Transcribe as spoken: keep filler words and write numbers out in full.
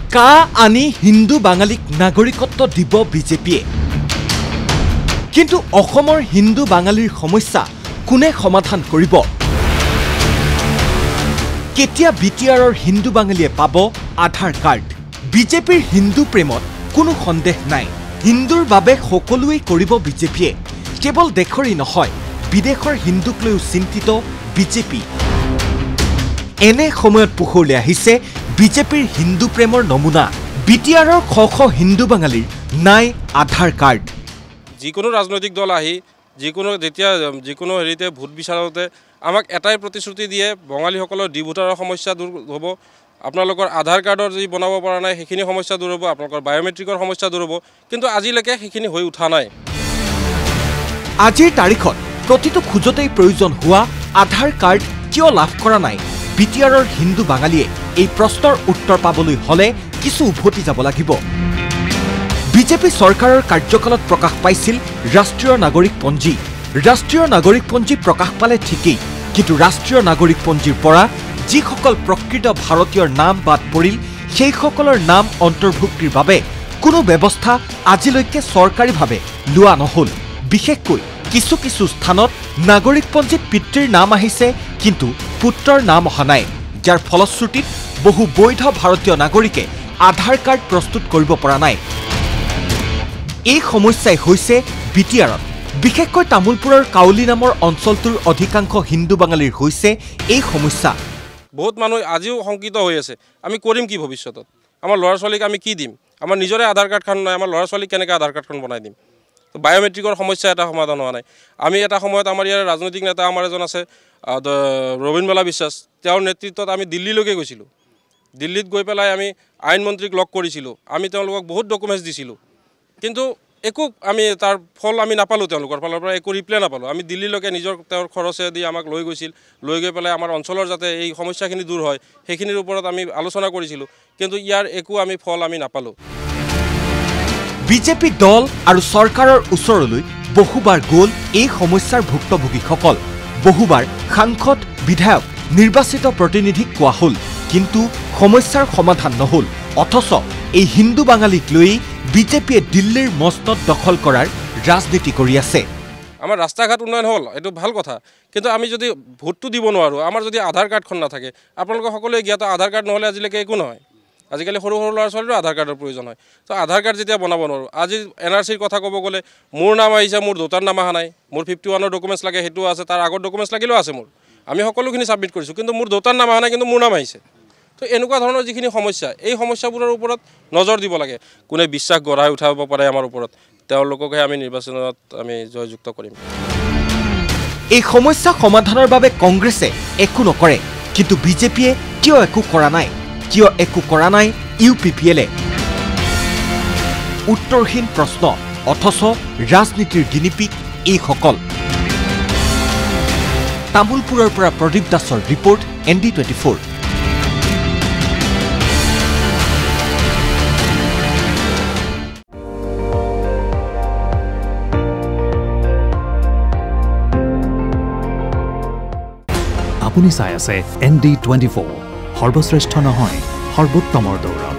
কা আনি হিন্দু বাঙালিক নাগৰিকত্ব দিব বিজেপিয়ে কিন্তু অসমৰ হিন্দু বাঙালিৰ সমস্যা কোনে সমাধান কৰিব কেতিয়া বিটিআৰৰ হিন্দু বাঙালিয়ে পাব আধাৰ কাৰ্ড বিজেপিৰ হিন্দু প্ৰেমত কোনো সন্দেহ নাই হিন্দুৰ বাবে সকলোৱে কৰিব বিজেপিয়ে কেৱল দেখৰি নহয় বিদেশৰ হিন্দুক লৈ চিন্তিত বিজেপি এনে সময়ত পোহৰলৈ আহিছে বিজেপিৰ হিন্দু প্ৰেমৰ নমুনা বিটিআৰৰ খ খ হিন্দু বাঙালিৰ নাই আধাৰ কাৰ্ড যিকোনো ৰাজনৈতিক দল আহি যিকোনো যেতিয়া যিকোনো হেৰিতে ভোট বিচাৰোতে আমাক এটাই প্ৰতিশ্ৰুতি দিয়ে বঙালীসকলৰ ডি ভোটাৰৰ সমস্যা দূৰ হ'ব আপোনালোকৰ আধাৰ কাৰ্ডৰ যি বনাব পৰা নাই সেইখিনি সমস্যা দূৰ হ'ব আপোনালোকৰ বায়োমেট্ৰিকৰ সমস্যা দূৰ হ'ব কিন্তু আজিলৈকে সেইখিনি হৈ উঠা নাই আজিৰ তাৰিখত প্ৰতিটো খোজতেই প্ৰয়োজন হোৱা আধাৰ কাৰ্ড কিয় লাভ কৰা নাই বিটিআৰৰ হিন্দু বাঙালিয়ে এই প্ৰশ্নৰ উত্তৰ পাবলৈ হলে কিছু উভতি যাব লাগিব বিজেপি চৰকাৰৰ কাৰ্যকালত প্ৰকাশ পাইছিল ৰাষ্ট্ৰীয় নাগৰিক পঞ্জী ৰাষ্ট্ৰীয় নাগৰিক পঞ্জী প্ৰকাশ পালে ঠিকই কিন্তু ৰাষ্ট্ৰীয় নাগৰিক পঞ্জীৰ পৰা যিসকল প্ৰকৃত ভাৰতীয়ৰ নাম বাদ পৰিল সেইসকলৰ নাম অন্তৰ্ভুক্তিৰ বাবে কোনো ব্যৱস্থা আজিলৈকে চৰকাৰীভাৱে লোৱা নহল বিশেষকৈ কিছু কিছু স্থানত নাগৰিক পঞ্জীত পিতৃৰ নাম আহিছে কিন্তু পুত্ৰৰ নাম অহা নাই যাৰ ফলশ্ৰুতিত বহু বৈধ ভাৰতীয় নাগৰিকে আধাৰ কাৰ্ড প্ৰস্তুত কৰিব পৰা নাই এই সমস্যাই হৈছে বিটিআৰত বিশেষকৈ তামুলপুৰৰ কাউলি নামৰ অঞ্চলটোৰ অধিকাংশ হিন্দু বাঙালিৰ হৈছে এই সমস্যা বহুত মানুহ আজিও শংকিত হৈ আছে আমি কৰিম কি ভৱিষ্যতত আমাৰ ল'ৰা ছোৱালীক আমি কি দিম আমাৰ নিজৰে আধাৰ কাৰ্ডখন নাই আমাৰ ল'ৰা ছোৱালীক কেনেকৈ আধাৰ কাৰ্ডখন বনাই দিম তো বায়োমেট্ৰিকৰ সমস্যা এটা সমাধান হোৱা নাই আমি এটা সময়ত আমাৰ ইয়াৰ ৰাজনৈতিক নেতা আমাৰ এজন আছে ৰবীন্দ্ৰবালা বিশ্বাস তেওঁৰ নেতৃত্বত আমি দিল্লীলৈকে গৈছিলোঁ দিল্লীত গৈ পেলাই আমি আইন মন্ত্ৰীক লগ কৰিছিলোঁ আমি তেওঁলোকক বহুত ডকুমেণ্টছ দিছিলোঁ কিন্তু একো আমি তাৰ ফল আমি নাপালোঁ তেওঁলোকৰ ফালৰ পৰা একো ৰিপ্লাই নাপালোঁ আমি দিল্লীলৈকে নিজৰ তেওঁৰ খৰচে দি আমাক লৈ গৈছিল লৈ গৈ পেলাই আমাৰ অঞ্চলৰ যাতে এই সমস্যাখিনি দূৰ হয় সেইখিনিৰ ওপৰত আমি আলোচনা কৰিছিলোঁ কিন্তু ইয়াৰ একো আমি ফল আমি নাপালোঁ বিজেপি দল আৰু চৰকাৰৰ ওচৰলৈ বহুবাৰ গ'ল এই সমস্যাৰ ভুক্তভোগীসকল বহুবাৰ সাংসদ বিধায়ক নিৰ্বাচিত প্ৰতিনিধিক কোৱা হ'ল কিন্তু সমস্যাৰ সমাধান নহল অথচ এই হিন্দু বাঙালিক লৈ বিজেপিয়ে দিল্লীৰ মস্তত দখল কৰাৰ ৰাজনীতি কৰি আছে আমাৰ ৰাস্তা ঘাট উন্নয়ন হ'ল এইটো ভাল কথা কিন্তু আমি যদি ভোটটো দিব নোৱাৰোঁ আমাৰ যদি আধাৰ কাৰ্ডখন নাথাকে আপোনালোকে সকলোৱে জ্ঞাত আধাৰ কাৰ্ড নহ'লে আজিলৈকে একো নহয় আজিকালি সৰু সৰু ল'ৰা ছোৱালীৰো আধাৰ কাৰ্ডৰ প্ৰয়োজন হয় তো আধাৰ কাৰ্ড যেতিয়া বনাব নোৱাৰোঁ আজি এন আৰ চিৰ কথা ক'ব গ'লে মোৰ নাম আহিছে মোৰ দেউতাৰ নাম অহা নাই মোৰ ফিফটি ওৱানৰ ডকুমেণ্টছ লাগে সেইটো আছে তাৰ আগৰ ডকুমেণ্টছ লাগিলেও আছে মোৰ আমি সকলোখিনি ছাবমিট কৰিছোঁ কিন্তু মোৰ দেউতাৰ নাম অহা নাই কিন্তু মোৰ নাম আহিছে তো এনেকুৱা ধৰণৰ যিখিনি সমস্যা এই সমস্যাবোৰৰ ওপৰত নজৰ দিব লাগে কোনে বিশ্বাস গঢ়াই উঠাব পাৰে আমাৰ ওপৰত তেওঁলোককহে আমি নিৰ্বাচনত আমি জয়যুক্ত কৰিম এই সমস্যা সমাধানৰ বাবে কংগ্ৰেছে একো নকৰে কিন্তু বিজেপিয়ে কিয় একো কৰা নাই কিয় একো কৰা নাই ইউ পি পি এলে উত্তৰহীন প্ৰশ্ন অথচ ৰাজনীতিৰ গিনিপিক এইসকল তামুলপুৰৰ পৰা প্ৰদীপ দাসৰ report N D twenty four আপুনি চাই আছে এন ডি টুৱেণ্টি ফ'ৰ সৰ্বশ্ৰেষ্ঠ নহয় সৰ্বোত্তমৰ দৌৰ